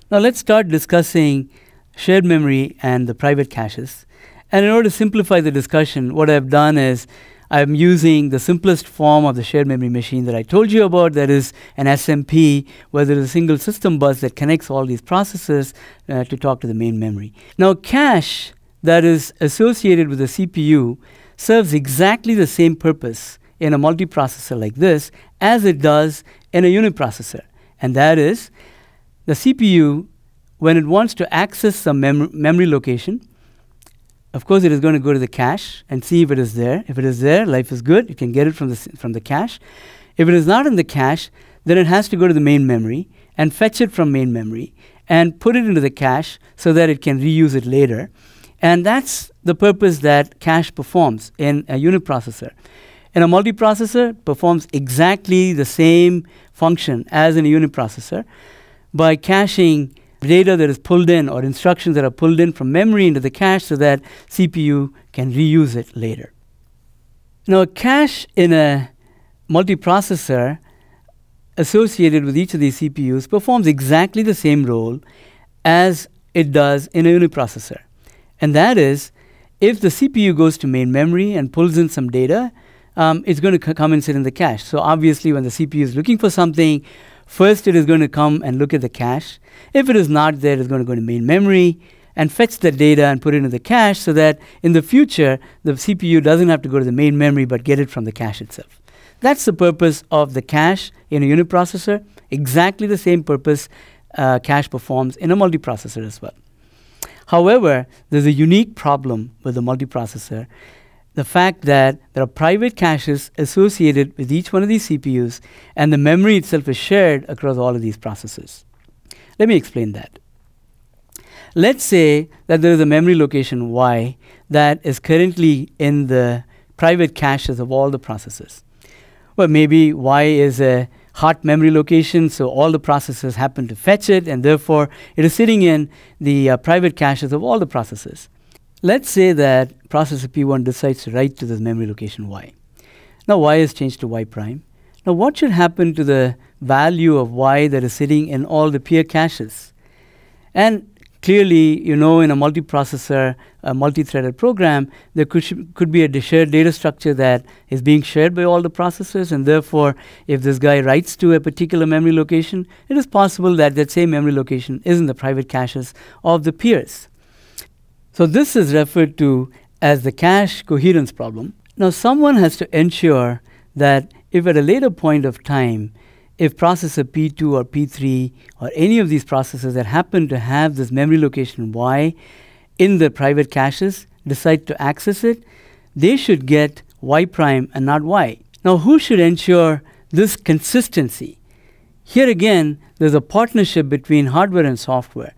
Now let's start discussing shared memory and the private caches. And in order to simplify the discussion, what I've done is I'm using the simplest form of the shared memory machine that I told you about, that is an SMP, where there is a single system bus that connects all these processes to talk to the main memory. Now cache that is associated with the CPU serves exactly the same purpose in a multiprocessor like this as it does in a uniprocessor. And that is, the CPU, when it wants to access some memory location, of course it is going to go to the cache and see if it is there. If it is there, life is good. You can get it from the cache. If it is not in the cache, then it has to go to the main memory and fetch it from main memory and put it into the cache so that it can reuse it later. And that's the purpose that cache performs in a uniprocessor. In a multiprocessor, it performs exactly the same function as in a uniprocessor by caching data that is pulled in or instructions that are pulled in from memory into the cache so that CPU can reuse it later. Now a cache in a multiprocessor associated with each of these CPUs performs exactly the same role as it does in a uniprocessor. And that is, if the CPU goes to main memory and pulls in some data, it's going to come and sit in the cache. So obviously when the CPU is looking for something, first it is going to come and look at the cache. If it is not there, it's going to go to main memory and fetch the data and put it in the cache so that in the future the CPU doesn't have to go to the main memory but get it from the cache itself. That's the purpose of the cache in a uniprocessor. Exactly the same purpose cache performs in a multiprocessor as well. However, there's a unique problem with the multiprocessor. The fact that there are private caches associated with each one of these CPUs and the memory itself is shared across all of these processes. Let me explain that. Let's say that there is a memory location Y that is currently in the private caches of all the processes. Well, maybe Y is a hot memory location, so all the processes happen to fetch it, and therefore it is sitting in the private caches of all the processes. Let's say that processor P1 decides to write to this memory location Y. Now Y is changed to Y prime. Now what should happen to the value of Y that is sitting in all the peer caches? And clearly, you know, in a multiprocessor, a multi-threaded program, there could be a shared data structure that is being shared by all the processors, and therefore if this guy writes to a particular memory location, it is possible that that same memory location is in the private caches of the peers. So this is referred to as the cache coherence problem. Now someone has to ensure that if at a later point of time, if processor P2 or P3 or any of these processors that happen to have this memory location Y in the private caches decide to access it, they should get Y prime and not Y. Now who should ensure this consistency? Here again, there's a partnership between hardware and software.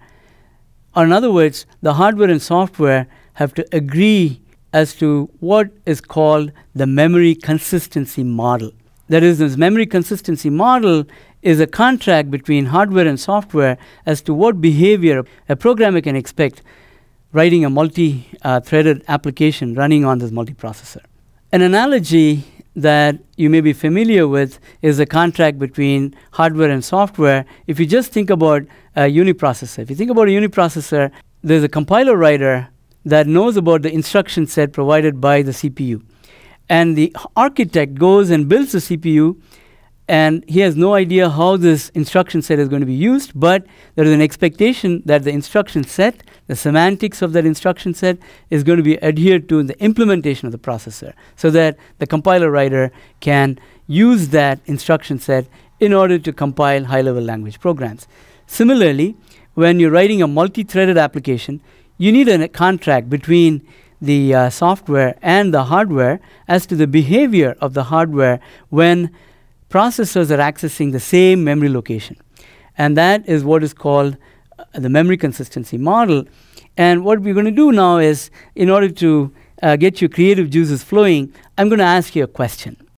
Or in other words, the hardware and software have to agree as to what is called the memory consistency model. That is, this memory consistency model is a contract between hardware and software as to what behavior a programmer can expect writing a multi-threaded application running on this multiprocessor. An analogy that you may be familiar with is a contract between hardware and software. If you just think about a uniprocessor, if you think about a uniprocessor, there's a compiler writer that knows about the instruction set provided by the CPU. And the architect goes and builds the CPU, and he has no idea how this instruction set is going to be used, but there is an expectation that the instruction set, the semantics of that instruction set, is going to be adhered to in the implementation of the processor, so that the compiler writer can use that instruction set in order to compile high-level language programs. Similarly, when you're writing a multi-threaded application, you need a contract between the software and the hardware as to the behavior of the hardware when processors are accessing the same memory location. And that is what is called the memory consistency model. And what we're going to do now is, in order to get your creative juices flowing, I'm going to ask you a question.